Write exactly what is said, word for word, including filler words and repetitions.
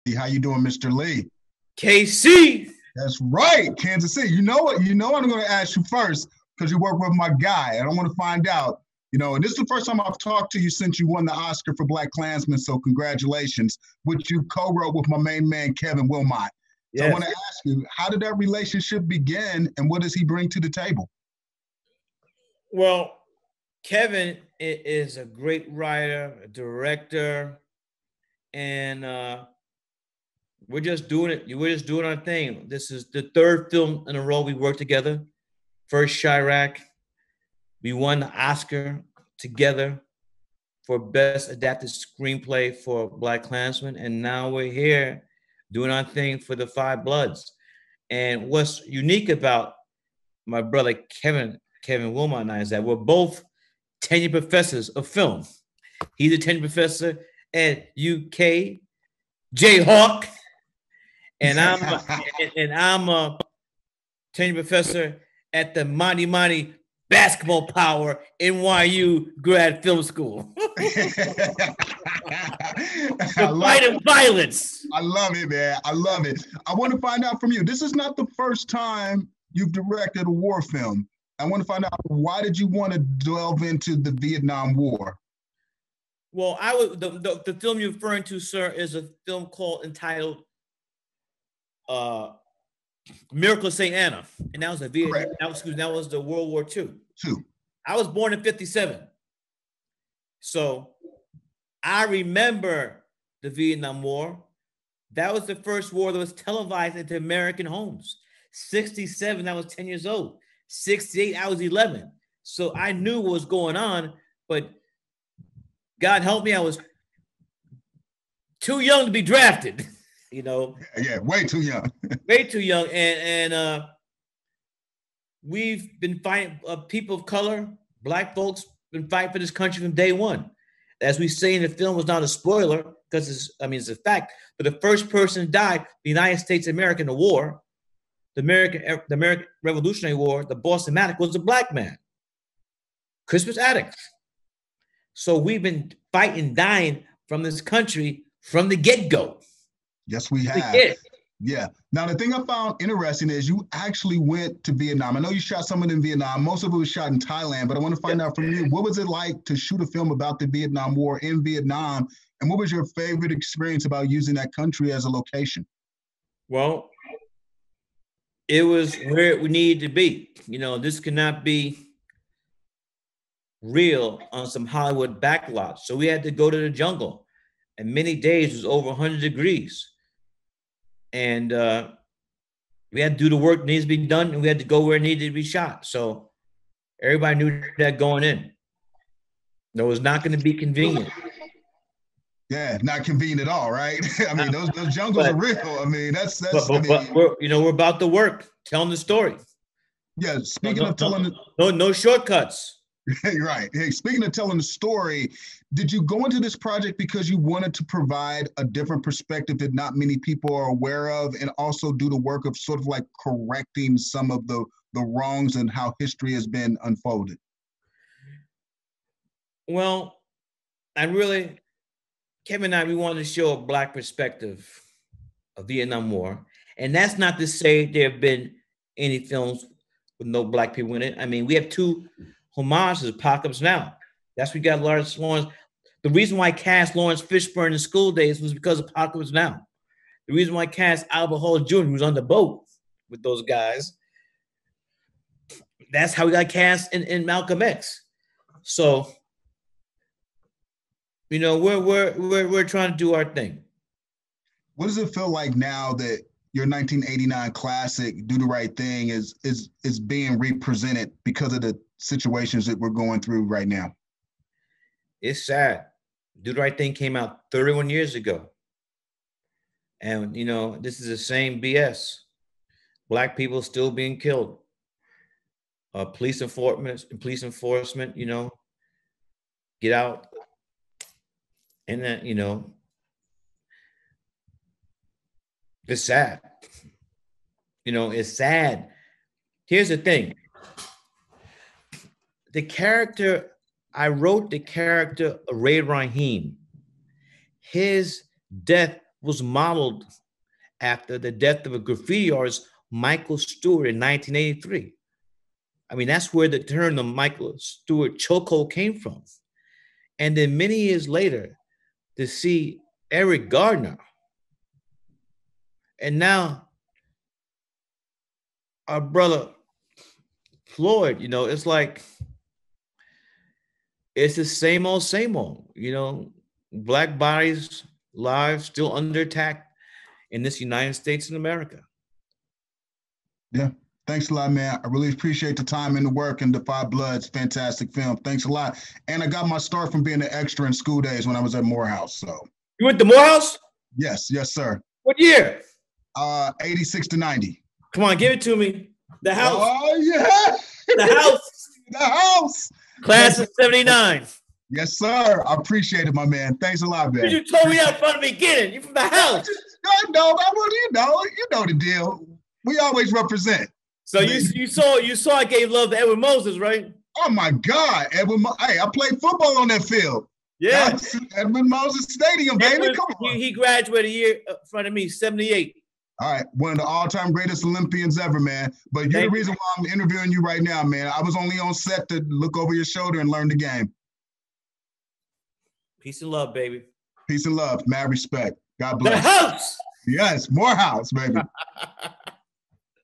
How you doing, Mister Lee? K C. That's right, Kansas City. You know what? You know what I'm going to ask you first because you work with my guy, and I want to find out. You know, and this is the first time I've talked to you since you won the Oscar for Black Klansman. So congratulations, which you co-wrote with my main man Kevin Wilmot. So yes. I want to ask you, how did that relationship begin, and what does he bring to the table? Well, Kevin is a great writer, a director, and uh, we're just doing it. We're just doing our thing. This is the third film in a row we worked together. First, Chirac. We won the Oscar together for Best Adapted Screenplay for Black Klansman, and now we're here doing our thing for the Five Bloods. And what's unique about my brother Kevin, Kevin Wilmot and I is that we're both tenured professors of film. He's a tenured professor at U K, Jayhawk, and I'm and, and I'm a tenured professor at the Mighty Mighty Basketball Power N Y U Grad Film School. The fight of violence. I love it, man. I love it. I want to find out from you. This is not the first time you've directed a war film. I want to find out, why did you want to delve into the Vietnam War? Well, I would the, the, the film you're referring to, sir, is a film called entitled uh, Miracle of Saint Anna, and that was a Vietnam. That was, that was the World War Two. Two. I was born in fifty-seven, so I remember the Vietnam War. That was the first war that was televised into American homes. sixty-seven, I was ten years old. sixty-eight, I was eleven. So I knew what was going on, but God help me, I was too young to be drafted. You know, yeah, way too young, way too young, and and uh, we've been fighting. Uh, people of color, Black folks, been fighting for this country from day one. As we say in the film, was not a spoiler because it's, I mean, it's a fact. But the first person to die, the United States of America in the war, the American, the American Revolutionary War, the Boston Massacre, was a Black man, Crispus Attucks. So we've been fighting, dying from this country from the get-go. Yes, we have. Yeah. Now, the thing I found interesting is you actually went to Vietnam. I know you shot some of it in Vietnam. Most of it was shot in Thailand, but I want to find yeah. out from you, what was it like to shoot a film about the Vietnam War in Vietnam? And what was your favorite experience about using that country as a location? Well, it was where we needed to be. You know, this cannot be real on some Hollywood backlot. So we had to go to the jungle. And many days it was over one hundred degrees. And uh, we had to do the work that needs to be done, and we had to go where it needed to be shot. So everybody knew that going in. That was not going to be convenient. Yeah, not convenient at all, right? I mean, those those jungles but, are real. I mean, that's that's. But, but, I mean, but we're, you know, we're about the work, telling the story. Yeah, speaking no, of telling no, the no, no shortcuts. Right. Hey, speaking of telling the story, did you go into this project because you wanted to provide a different perspective that not many people are aware of, and also do the work of sort of like correcting some of the, the wrongs and how history has been unfolded? Well, I really, Kevin and I, we wanted to show a Black perspective of Vietnam War. And that's not to say there have been any films with no Black people in it. I mean, we have two homage to Apocalypse Now. That's we got Lawrence Lawrence. The reason why I cast Lawrence Fishburne in School Days was because of Apocalypse Now. The reason why I cast Albert Hall Junior, who was on the boat with those guys, that's how we got cast in, in Malcolm X. So, you know, we're we're we're we're trying to do our thing. What does it feel like now that your nineteen eighty-nine classic, Do the Right Thing, is is is being represented because of the situations that we're going through right now? It's sad. Do the Right Thing came out thirty-one years ago. And, you know, this is the same B S. Black people still being killed. Uh, police enforcement, police enforcement, you know, get out. And then, you know, it's sad. You know, it's sad. Here's the thing. The character, I wrote the character of Ray Rahim. His death was modeled after the death of a graffiti artist, Michael Stewart, in nineteen eighty-three. I mean, that's where the term the Michael Stewart chokehold came from. And then many years later, to see Eric Gardner, and now our brother Floyd, you know, it's like, it's the same old, same old, you know, Black bodies, lives still under attack in this United States of America. Yeah. Thanks a lot, man. I really appreciate the time and the work, and Defy Blood's fantastic film. Thanks a lot. And I got my start from being an extra in School Days when I was at Morehouse. So you went to Morehouse? Yes, yes, sir. What year? Uh, eighty-six to ninety. Come on, give it to me. The house. Oh, yeah. The house. The house. Class of seventy-nine. Yes, sir. I appreciate it, my man. Thanks a lot, man. You told me that from the beginning. You from the house. I know. I will. You know. You know the deal. We always represent. So you you saw you saw I gave love to Edward Moses, right? Oh my God, Edward! Mo- hey, I played football on that field. Yeah, That's Edward Moses Stadium, baby. Edward, Come on. He, he graduated a year in front of me, seventy-eight. All right, one of the all-time greatest Olympians ever, man. But you're Thank the reason why I'm interviewing you right now, man. I was only on set to look over your shoulder and learn the game. Peace and love, baby. Peace and love, mad respect. God bless. The house. Yes, Morehouse, baby.